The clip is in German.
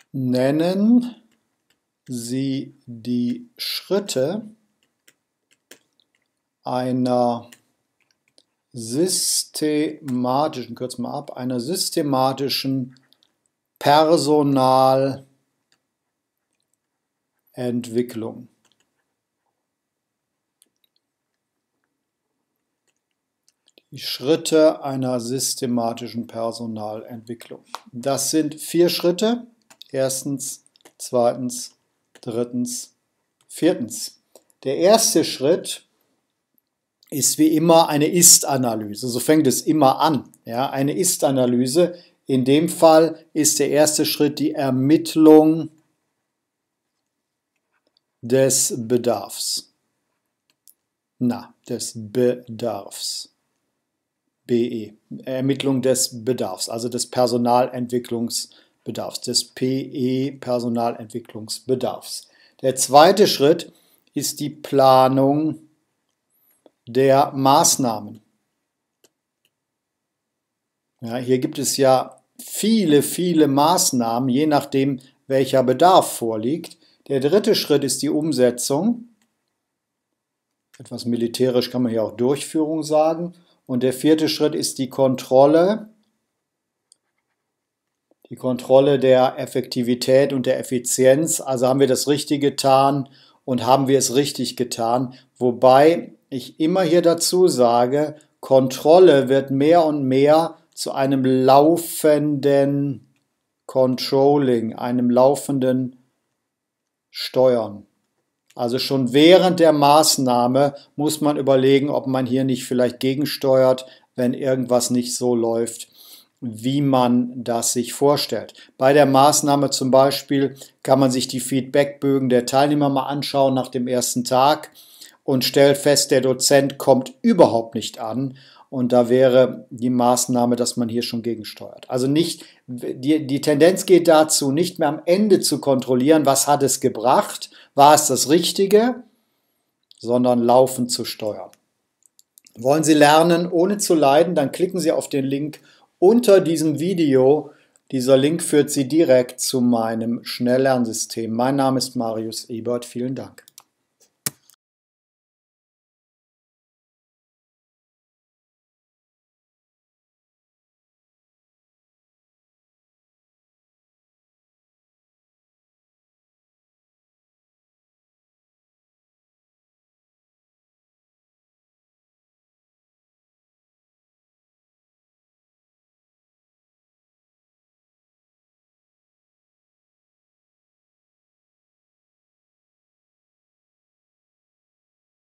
Nennen Sie die Schritte einer systematischen, kürzen wir ab, einer systematischen Personalentwicklung. Die Schritte einer systematischen Personalentwicklung. Das sind 4 Schritte. Erstens, zweitens, drittens, viertens. Der erste Schritt ist wie immer eine Ist-Analyse. So fängt es immer an. Ja, eine Ist-Analyse. In dem Fall ist der erste Schritt die Ermittlung des Bedarfs. Des Bedarfs. BE. Ermittlung des Bedarfs, also des Personalentwicklungsbedarfs, des PE Personalentwicklungsbedarfs. Der zweite Schritt ist die Planung der Maßnahmen. Ja, hier gibt es ja viele Maßnahmen, je nachdem, welcher Bedarf vorliegt. Der dritte Schritt ist die Umsetzung. Etwas militärisch kann man hier auch Durchführung sagen. Und der vierte Schritt ist die Kontrolle der Effektivität und der Effizienz. Also haben wir das Richtige getan und haben wir es richtig getan. Wobei ich immer hier dazu sage, Kontrolle wird mehr und mehr zu einem laufenden Controlling, einem laufenden Steuern. Also schon während der Maßnahme muss man überlegen, ob man hier nicht vielleicht gegensteuert, wenn irgendwas nicht so läuft, wie man das sich vorstellt. Bei der Maßnahme zum Beispiel kann man sich die Feedbackbögen der Teilnehmer mal anschauen nach dem ersten Tag und stellt fest, der Dozent kommt überhaupt nicht an. Und da wäre die Maßnahme, dass man hier schon gegensteuert. Also nicht, die Tendenz geht dazu, nicht mehr am Ende zu kontrollieren, was hat es gebracht, war es das Richtige, sondern laufend zu steuern. Wollen Sie lernen, ohne zu leiden, dann klicken Sie auf den Link unter diesem Video. Dieser Link führt Sie direkt zu meinem Schnelllernsystem. Mein Name ist Marius Ebert. Vielen Dank.